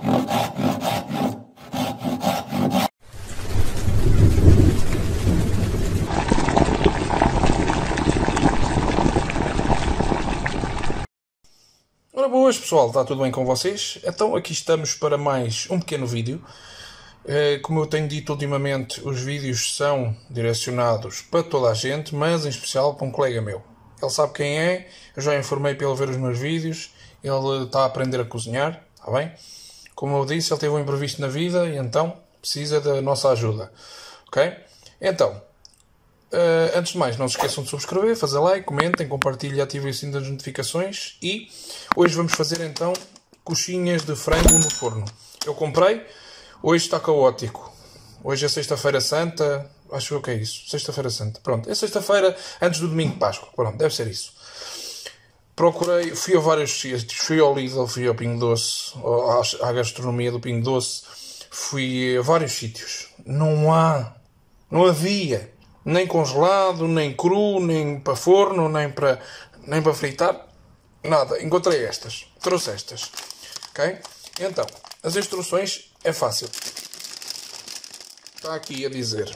Ora boas pessoal, está tudo bem com vocês? Então aqui estamos para mais um pequeno vídeo. Como eu tenho dito ultimamente, os vídeos são direcionados para toda a gente, mas em especial para um colega meu. Ele sabe quem é, eu já informei para ele ver os meus vídeos, ele está a aprender a cozinhar, está bem? Como eu disse, ele teve um imprevisto na vida e então precisa da nossa ajuda, ok? Então, antes de mais, não se esqueçam de subscrever, fazer like, comentem, compartilhem e ativem o sino das notificações. E hoje vamos fazer então coxinhas de frango no forno. Eu comprei, hoje está caótico. Hoje é sexta-feira santa, acho que é isso, sexta-feira santa. Pronto, é sexta-feira antes do domingo de Páscoa, pronto, deve ser isso. Procurei, fui a vários sítios, fui ao Lidl, fui ao Pingo Doce, à gastronomia do Pingo Doce, fui a vários sítios. Não havia. Nem congelado, nem cru, nem para forno, nem para fritar. Nada. Encontrei estas. Trouxe estas. Ok? Então, as instruções é fácil. Está aqui a dizer.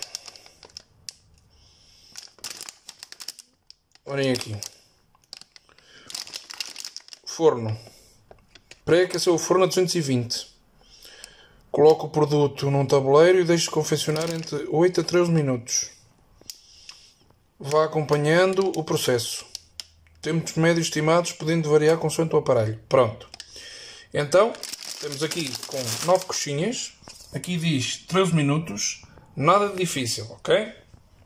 Olhem aqui. Forno. Pré-aquecer o forno a 220. Coloco o produto num tabuleiro e deixo confeccionar entre 8 a 13 minutos. Vá acompanhando o processo. Tempos médios estimados, podendo variar consoante o aparelho. Pronto. Então, temos aqui com 9 coxinhas. Aqui diz 13 minutos. Nada de difícil, ok?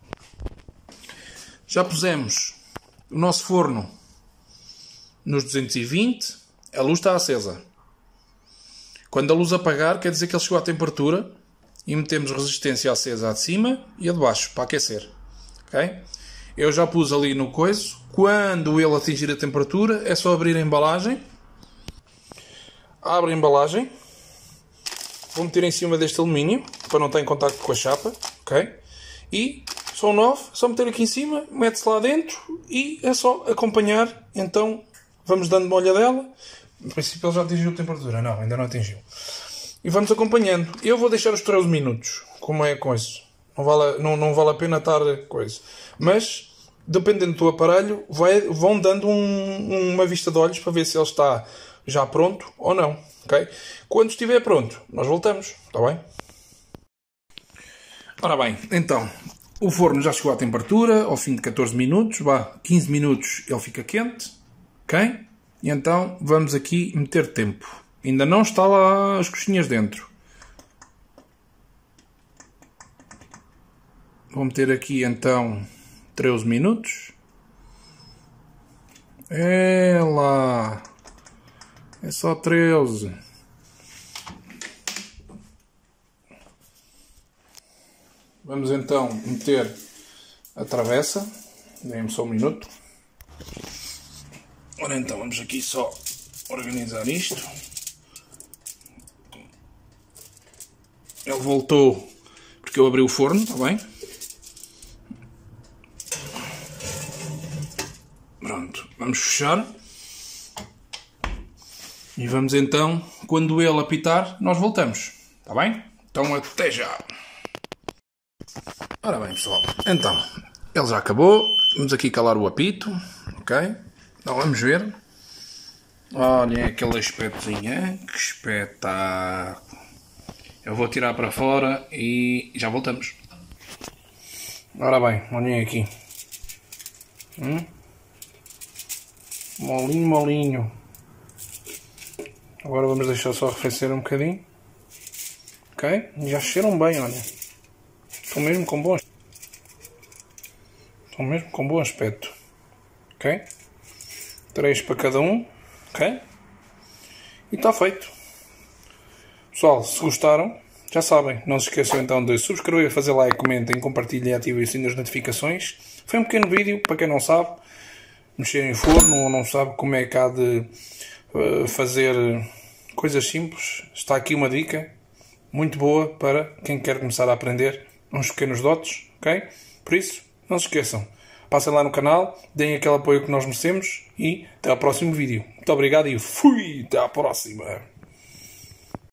Já pusemos o nosso forno nos 220. A luz está acesa. Quando a luz apagar, quer dizer que ele chegou à temperatura. E metemos resistência acesa a de cima e a de baixo, para aquecer. Ok? Eu já pus ali no coiso. Quando ele atingir a temperatura, é só abrir a embalagem. Abre a embalagem. Vou meter em cima deste alumínio, para não estar em contacto com a chapa. Ok? E são 9. É só meter aqui em cima, mete-se lá dentro e é só acompanhar. Então, vamos dando uma olhadela. No princípio ele já atingiu a temperatura. Não, ainda não atingiu. E vamos acompanhando. Eu vou deixar os 13 minutos, como é a coisa. Não vale a pena estar coisa. Mas, dependendo do teu aparelho, vão dando uma vista de olhos para ver se ele está já pronto ou não. Okay? Quando estiver pronto, nós voltamos. Está bem? Ora bem, então, o forno já chegou à temperatura, ao fim de 14 minutos. 15 minutos ele fica quente. Ok? E então, vamos aqui meter tempo. Ainda não está lá as coxinhas dentro. Vou meter aqui então 13 minutos. É lá. É só 13. Vamos então meter a travessa. Dê-me só um minuto. Ora então, vamos aqui só organizar isto. Ele voltou porque eu abri o forno, está bem? Pronto, vamos fechar. E vamos então, quando ele apitar, nós voltamos. Está bem? Então até já. Ora bem pessoal, então, ele já acabou. Vamos aqui calar o apito. Ok? Então vamos ver. Olhem aquele aspectozinho, hein? Que espetáculo. Eu vou tirar para fora e já voltamos. Ora bem, olhem aqui. Molinho, molinho. Agora vamos deixar só arrefecer um bocadinho. Ok? Já cheiram bem, olha. Estão mesmo com bom aspecto. Estão mesmo com bom aspecto. Ok? 3 para cada um. Ok? E está feito. Pessoal, se gostaram, já sabem. Não se esqueçam então de subscrever, fazer like, comentem, compartilhem e ativem o sino das notificações. Foi um pequeno vídeo, para quem não sabe. Mexer em forno ou não sabe como é que há de fazer coisas simples. Está aqui uma dica muito boa para quem quer começar a aprender uns pequenos dotes, ok? Por isso, não se esqueçam. Passem lá no canal, deem aquele apoio que nós merecemos e até ao próximo vídeo. Muito obrigado e fui! Até à próxima!